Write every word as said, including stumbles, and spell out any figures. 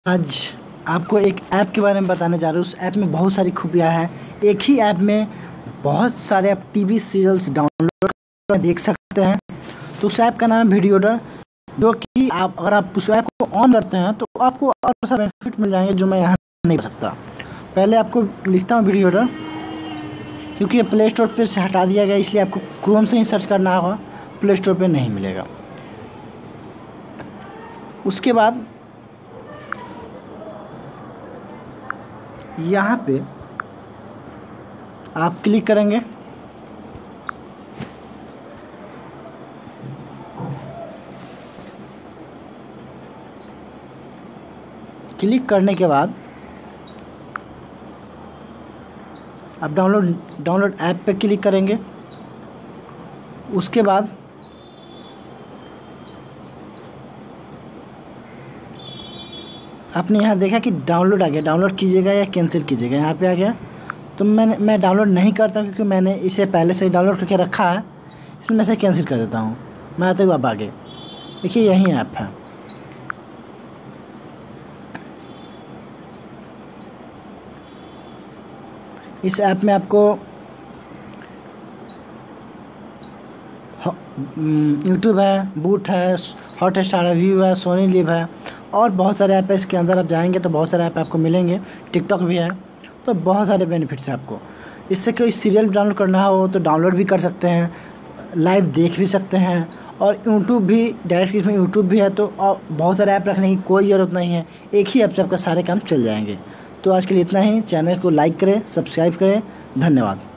आज आपको एक ऐप के बारे में बताने जा रहे हूँ। उस ऐप में बहुत सारी खूबियाँ हैं। एक ही ऐप में बहुत सारे आप टीवी सीरियल्स डाउनलोड कर देख सकते हैं। तो उस ऐप का नाम है वीडियोडर, जो कि आप अगर आप उस ऐप को ऑन करते हैं तो आपको और सारे बेनिफिट मिल जाएंगे जो मैं यहाँ नहीं कर सकता। पहले आपको लिखता हूँ वीडियोडर, क्योंकि ये प्ले स्टोर पर से हटा दिया गया, इसलिए आपको क्रोम से ही सर्च करना होगा, प्ले स्टोर पर नहीं मिलेगा। उसके बाद यहाँ पे आप क्लिक करेंगे। क्लिक करने के बाद आप डाउनलोड डाउनलोड ऐप पे क्लिक करेंगे। उसके बाद आपने यहाँ देखा कि डाउनलोड आ गया, डाउनलोड कीजिएगा या कैंसिल कीजिएगा, यहाँ पे आ गया। तो मैंने मैं डाउनलोड नहीं करता क्योंकि मैंने इसे पहले से ही डाउनलोड करके रखा है, इसलिए मैं इसे कैंसिल कर देता हूँ। मैं आते हुए अब आगे देखिए यही ऐप है। इस ऐप में आपको यूट्यूब है, बूट है, हॉटस्टार है, व्यू है, सोनी लिव है और बहुत सारे ऐप है। इसके अंदर आप जाएंगे तो बहुत सारे ऐप आपको मिलेंगे, टिकटॉक भी है। तो बहुत सारे बेनिफिट्स हैं आपको। इससे कोई सीरियल डाउनलोड करना हो तो डाउनलोड भी कर सकते हैं, लाइव देख भी सकते हैं और यूट्यूब भी डायरेक्ट इसमें यूट्यूब भी है। तो बहुत सारे ऐप रखने की कोई ज़रूरत नहीं है, एक ही ऐप से आपका सारे काम चल जाएंगे। तो आज के लिए इतना ही। चैनल को लाइक करें, सब्सक्राइब करें। धन्यवाद।